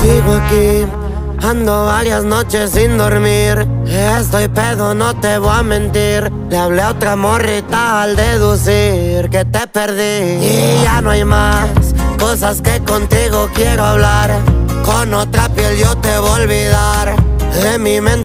Sigo aquí, ando varias noches sin dormir. Estoy pedo, no te voy a mentir. Le hablé a otra morrita al deducir que te perdí. Y ya no hay más cosas que contigo quiero hablar. Con otra piel yo te voy a olvidar. De mi mente